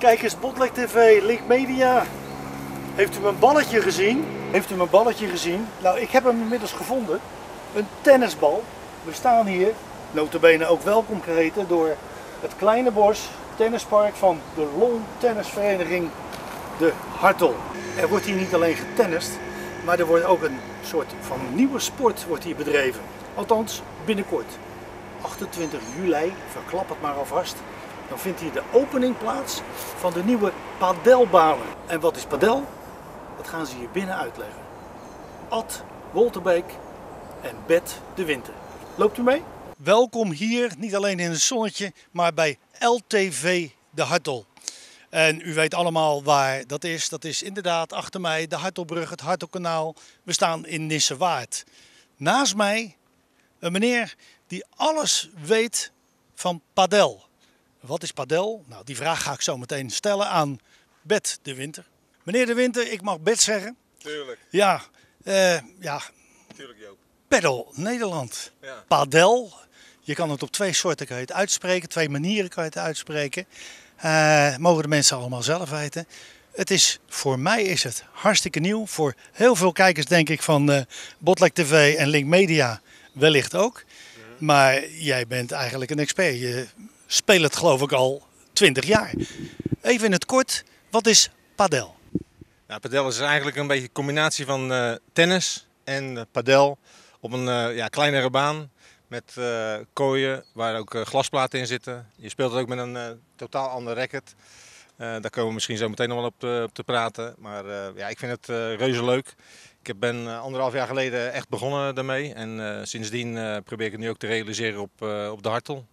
Kijkers, Botlek TV, Link Media. Heeft u mijn balletje gezien? Heeft u mijn balletje gezien? Nou, ik heb hem inmiddels gevonden. Een tennisbal. We staan hier, nota bene ook welkom geheten door het Kleine Bos tennispark van de Loontennisvereniging De Hartel. Er wordt hier niet alleen getennist, maar er wordt ook een soort van nieuwe sport wordt hier bedreven. Althans, binnenkort. 28 juli, verklap het maar alvast, dan vindt hier de opening plaats van de nieuwe padelbanen. En wat is padel? Dat gaan ze hier binnen uitleggen. Ad Wolterbeek en Bet de Winter. Loopt u mee? Welkom hier, niet alleen in het zonnetje, maar bij LTV De Hartel. En u weet allemaal waar dat is. Dat is inderdaad achter mij de Hartelbrug, het Hartelkanaal. We staan in Nissewaard. Naast mij een meneer die alles weet van padel. Wat is padel? Nou, die vraag ga ik zo meteen stellen aan Bet de Winter. Meneer de Winter, ik mag Bet zeggen. Tuurlijk. Ja, Tuurlijk, Joop. Padel Nederland. Ja. Padel. Je kan het op twee soorten kan je het uitspreken, twee manieren kan je het uitspreken. Mogen de mensen allemaal zelf weten. Voor mij is het hartstikke nieuw. Voor heel veel kijkers denk ik van Botlek TV en Link Media wellicht ook. Maar jij bent eigenlijk een expert. Je speelt het geloof ik al 20 jaar. Even in het kort, wat is padel? Nou, padel is eigenlijk een beetje een combinatie van tennis en padel op een kleinere baan met kooien waar ook glasplaten in zitten. Je speelt het ook met een totaal ander racket. Daar komen we misschien zo meteen nog wel op te praten. Maar ik vind het reuze leuk. Ik ben 1,5 jaar geleden echt begonnen daarmee. En sindsdien probeer ik het nu ook te realiseren op de Hartel.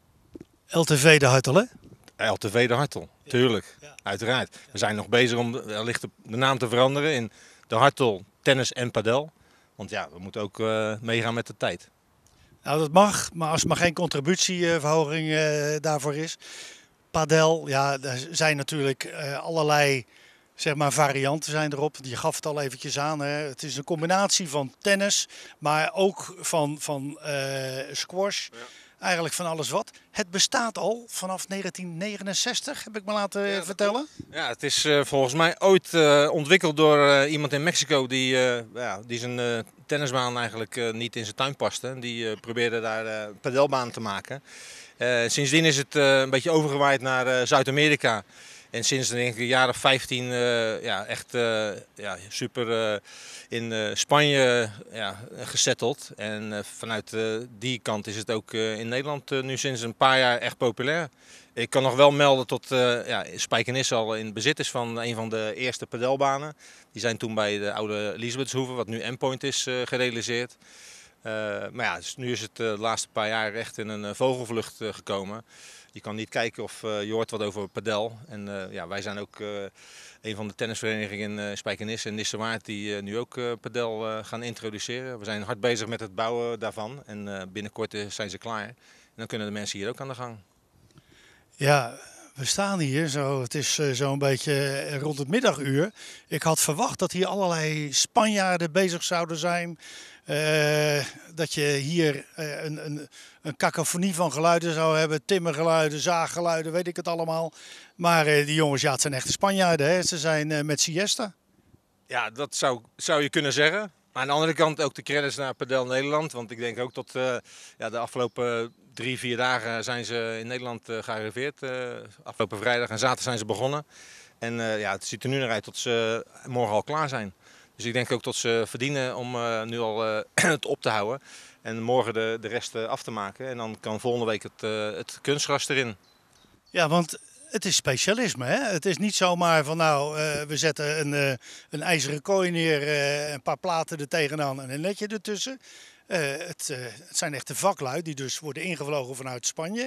LTV De Hartel, hè? LTV De Hartel, tuurlijk. Ja. Uiteraard. We zijn nog bezig om wellicht de naam te veranderen in De Hartel Tennis en Padel. Want ja, we moeten ook meegaan met de tijd. Nou, dat mag, maar als er maar geen contributieverhoging daarvoor is. Padel, ja, er zijn natuurlijk allerlei zeg maar, varianten zijn erop. Je gaf het al eventjes aan. Hè. Het is een combinatie van tennis, maar ook van squash. Ja. Eigenlijk van alles wat. Het bestaat al vanaf 1969, heb ik me laten vertellen. Ja, het is volgens mij ooit ontwikkeld door iemand in Mexico die zijn tennisbaan eigenlijk niet in zijn tuin paste. Die probeerde daar een padelbaan te maken. Sindsdien is het een beetje overgewaaid naar Zuid-Amerika. En sinds denk ik een jaar of 15 super in Spanje gesetteld. En vanuit die kant is het ook in Nederland nu sinds een paar jaar echt populair. Ik kan nog wel melden tot Spijkenisse al in bezit is van een van de eerste padelbanen. Die zijn toen bij de oude Elisabethshoeve, wat nu Endpoint is, gerealiseerd. Dus nu is het de laatste paar jaar echt in een vogelvlucht gekomen. Je kan niet kijken of je hoort wat over padel. En wij zijn ook een van de tennisverenigingen in Spijkenisse en Nissewaard die nu ook padel gaan introduceren. We zijn hard bezig met het bouwen daarvan en binnenkort zijn ze klaar. En dan kunnen de mensen hier ook aan de gang. Ja, we staan hier zo. Het is zo'n beetje rond het middaguur. Ik had verwacht dat hier allerlei Spanjaarden bezig zouden zijn. Dat je hier een cacophonie van geluiden zou hebben. Timmergeluiden, zaaggeluiden, weet ik het allemaal. Maar die jongens, ja, het zijn echte Spanjaarden. Hè? Ze zijn met siesta. Ja, dat zou je kunnen zeggen. Maar aan de andere kant ook de credits naar Padel Nederland. Want ik denk ook tot de afgelopen 3-4 dagen zijn ze in Nederland gearriveerd. Afgelopen vrijdag en zaterdag zijn ze begonnen. En het ziet er nu naar uit tot ze morgen al klaar zijn. Dus ik denk ook dat ze verdienen om nu al het op te houden. En morgen de rest af te maken. En dan kan volgende week het kunstgras erin. Ja, want het is specialisme. Hè? Het is niet zomaar van we zetten een ijzeren kooi neer, een paar platen er tegenaan en een netje ertussen. Het zijn echte vaklui die dus worden ingevlogen vanuit Spanje.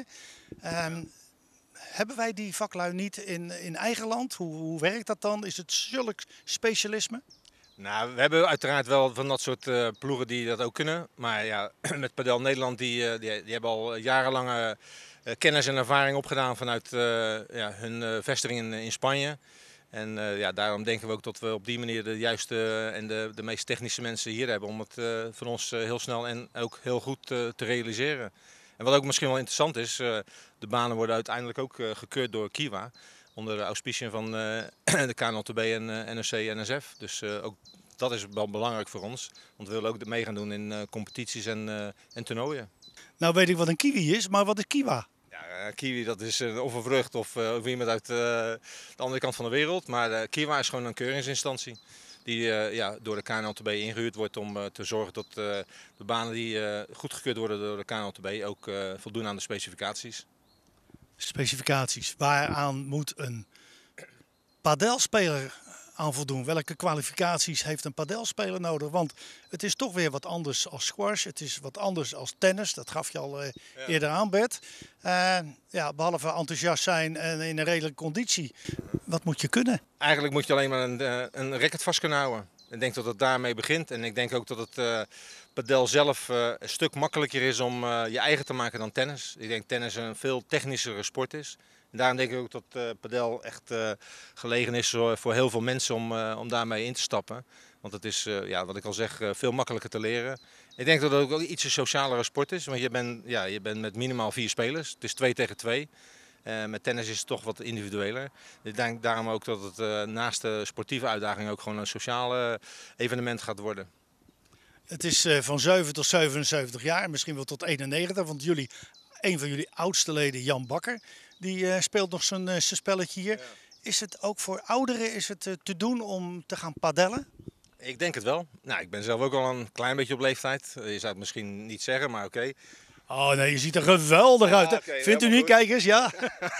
Hebben wij die vaklui niet in eigen land? Hoe werkt dat dan? Is het zulk specialisme? Nou, we hebben uiteraard wel van dat soort ploegen die dat ook kunnen. Maar ja, met Padel Nederland, die hebben al jarenlange kennis en ervaring opgedaan vanuit hun vestiging in Spanje. En daarom denken we ook dat we op die manier de juiste en de meest technische mensen hier hebben om het van ons heel snel en ook heel goed te realiseren. En wat ook misschien wel interessant is, de banen worden uiteindelijk ook gekeurd door Kiwa. onder de auspiciën van de KNLTB en NOC-NSF. Dus ook dat is wel belangrijk voor ons, want we willen ook mee gaan doen in competities en toernooien. Nou weet ik wat een kiwi is, maar wat is kiwa? Ja, kiwi dat is of een vrucht of iemand uit de andere kant van de wereld. Maar kiwa is gewoon een keuringsinstantie die ja, door de KNLTB ingehuurd wordt om te zorgen dat de banen die goedgekeurd worden door de KNLTB ook voldoen aan de specificaties. Specificaties. Waaraan moet een padelspeler aan voldoen? Welke kwalificaties heeft een padelspeler nodig? Want het is toch weer wat anders als squash. Het is wat anders als tennis. Dat gaf je al eerder aan, Bert. Ja, behalve enthousiast zijn en in een redelijke conditie. Wat moet je kunnen? Eigenlijk moet je alleen maar een racket vast kunnen houden. Ik denk dat het daarmee begint. En ik denk ook dat het padel zelf een stuk makkelijker is om je eigen te maken dan tennis. Ik denk tennis een veel technischere sport is. En daarom denk ik ook dat padel echt gelegen is voor heel veel mensen om daarmee in te stappen. Want het is, ja, wat ik al zeg, veel makkelijker te leren. Ik denk dat het ook iets een socialere sport is. Want je bent met minimaal 4 spelers. Het is 2 tegen 2. Met tennis is het toch wat individueler. Ik denk daarom ook dat het naast de sportieve uitdaging ook gewoon een sociale evenement gaat worden. Het is van 7 tot 77 jaar, misschien wel tot 91. Want een van jullie oudste leden, Jan Bakker, die speelt nog zijn spelletje hier. Ja. Is het ook voor ouderen te doen om te gaan padellen? Ik denk het wel. Nou, ik ben zelf ook al een klein beetje op leeftijd. Je zou het misschien niet zeggen, maar oké. Oh nee, je ziet er geweldig uit. Okay, vindt u niet, kijkers? Ja.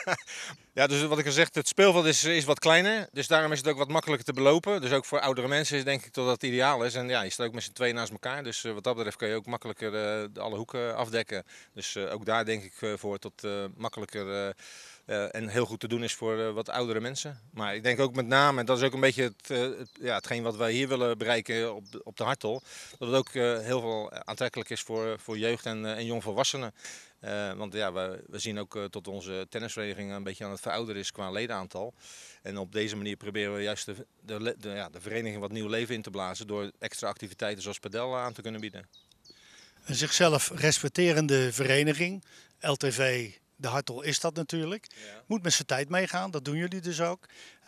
Ja, dus wat ik al zeg, het speelveld is wat kleiner. Dus daarom is het ook wat makkelijker te belopen. Dus ook voor oudere mensen denk ik dat dat ideaal is. En ja, je staat ook met z'n tweeën naast elkaar. Dus wat dat betreft kun je ook makkelijker alle hoeken afdekken. Dus ook daar denk ik voor dat makkelijker en heel goed te doen is voor wat oudere mensen. Maar ik denk ook met name, en dat is ook een beetje hetgeen wat wij hier willen bereiken op de Hartol. Dat het ook heel veel aantrekkelijk is voor jeugd en jongvolwassenen. Want ja, we zien ook tot onze tennisvereniging een beetje aan het verouderen is qua ledenaantal. En op deze manier proberen we juist de vereniging wat nieuw leven in te blazen door extra activiteiten zoals padel aan te kunnen bieden. Een zichzelf respecterende vereniging, LTV de Hartol is dat natuurlijk. Ja. Moet met zijn tijd meegaan, dat doen jullie dus ook.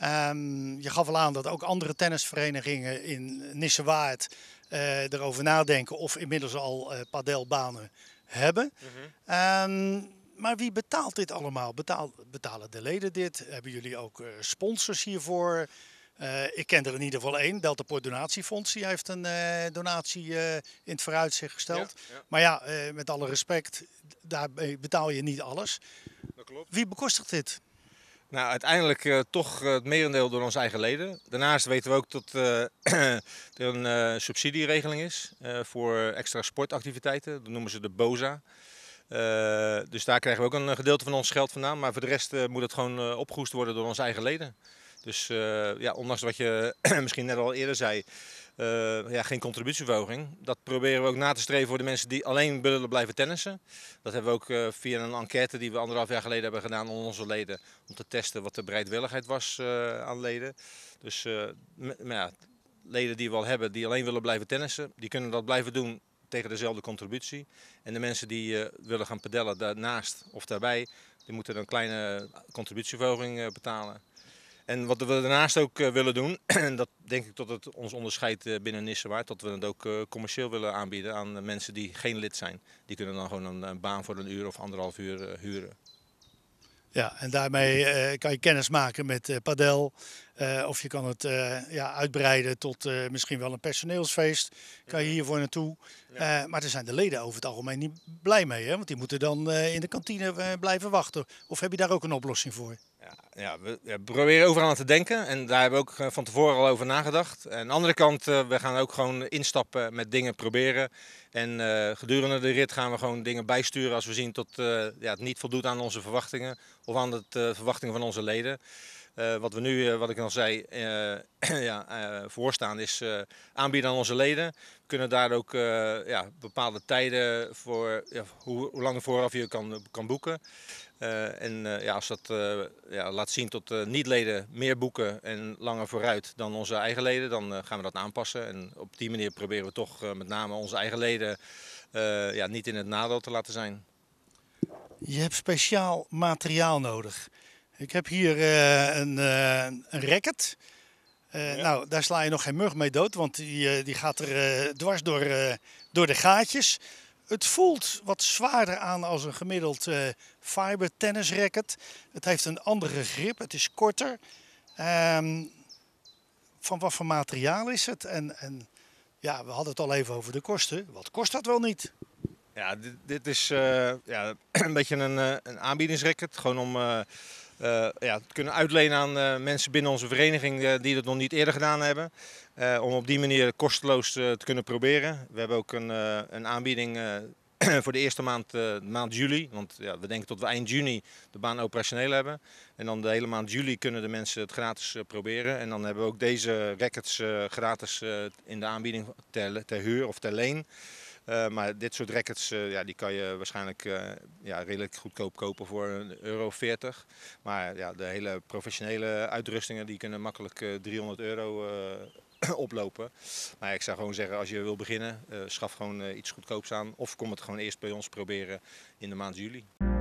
Je gaf al aan dat ook andere tennisverenigingen in Nissewaard erover nadenken of inmiddels al padelbanen hebben. Maar wie betaalt dit allemaal? Betalen de leden dit? Hebben jullie ook sponsors hiervoor? Ik ken er in ieder geval één, Deltaport Donatiefonds. Die heeft een donatie in het vooruitzicht gesteld. Ja, ja. Maar ja, met alle respect, daar betaal je niet alles. Dat klopt. Wie bekostigt dit? Nou, uiteindelijk toch het merendeel door onze eigen leden. Daarnaast weten we ook dat er een subsidieregeling is voor extra sportactiviteiten. Dat noemen ze de BOSA. Dus daar krijgen we ook een gedeelte van ons geld vandaan. Maar voor de rest moet het gewoon opgehoest worden door onze eigen leden. Dus ja, ondanks wat je misschien net al eerder zei, ja, geen contributieverhoging. Dat proberen we ook na te streven voor de mensen die alleen willen blijven tennissen. Dat hebben we ook via een enquête die we 1,5 jaar geleden hebben gedaan onder onze leden. Om te testen wat de bereidwilligheid was aan leden. Dus ja, leden die we al hebben die alleen willen blijven tennissen, die kunnen dat blijven doen tegen dezelfde contributie. En de mensen die willen gaan padellen daarnaast of daarbij, die moeten een kleine contributieverhoging betalen. En wat we daarnaast ook willen doen, en dat denk ik dat het ons onderscheidt binnen Nissewaard, dat we het ook commercieel willen aanbieden aan mensen die geen lid zijn. Die kunnen dan gewoon een baan voor 1 uur of 1,5 uur huren. Ja, en daarmee kan je kennis maken met padel. Of je kan het uitbreiden tot misschien wel een personeelsfeest. Kan je hiervoor naartoe. Ja. Maar daar zijn de leden over het algemeen niet blij mee. Hè? Want die moeten dan in de kantine blijven wachten. Of heb je daar ook een oplossing voor? Ja, we proberen overal aan te denken. En daar hebben we ook van tevoren al over nagedacht. En aan de andere kant, we gaan ook gewoon instappen met dingen proberen. En gedurende de rit gaan we gewoon dingen bijsturen als we zien dat het niet voldoet aan onze verwachtingen. Of aan de verwachtingen van onze leden. Wat we nu, wat ik al zei, voorstaan is aanbieden aan onze leden. We kunnen daar ook bepaalde tijden voor, hoe lang vooraf je kan boeken. Als dat laat zien tot niet-leden meer boeken en langer vooruit dan onze eigen leden, dan gaan we dat aanpassen. En op die manier proberen we toch met name onze eigen leden niet in het nadeel te laten zijn. Je hebt speciaal materiaal nodig. Ik heb hier een racket. Nou, daar sla je nog geen mug mee dood, want die gaat er dwars door de gaatjes. Het voelt wat zwaarder aan als een gemiddeld fiber tennisracket. Het heeft een andere grip, het is korter. Van wat voor materiaal is het? En ja, we hadden het al even over de kosten. Wat kost dat wel niet? Ja, dit is ja, een beetje een aanbiedingsracket. Gewoon om ja, te kunnen uitlenen aan mensen binnen onze vereniging die dat nog niet eerder gedaan hebben. Om op die manier kosteloos te kunnen proberen. We hebben ook een aanbieding voor de eerste maand juli. Want ja, we denken dat we eind juni de baan operationeel hebben. En dan de hele maand juli kunnen de mensen het gratis proberen. En dan hebben we ook deze rackets gratis in de aanbieding ter huur of ter leen. Maar dit soort rackets ja, die kan je waarschijnlijk ja, redelijk goedkoop kopen voor €1,40. Maar ja, de hele professionele uitrustingen die kunnen makkelijk €300 oplopen. Maar ik zou gewoon zeggen, als je wil beginnen, schaf gewoon iets goedkoops aan. Of kom het gewoon eerst bij ons proberen in de maand juli.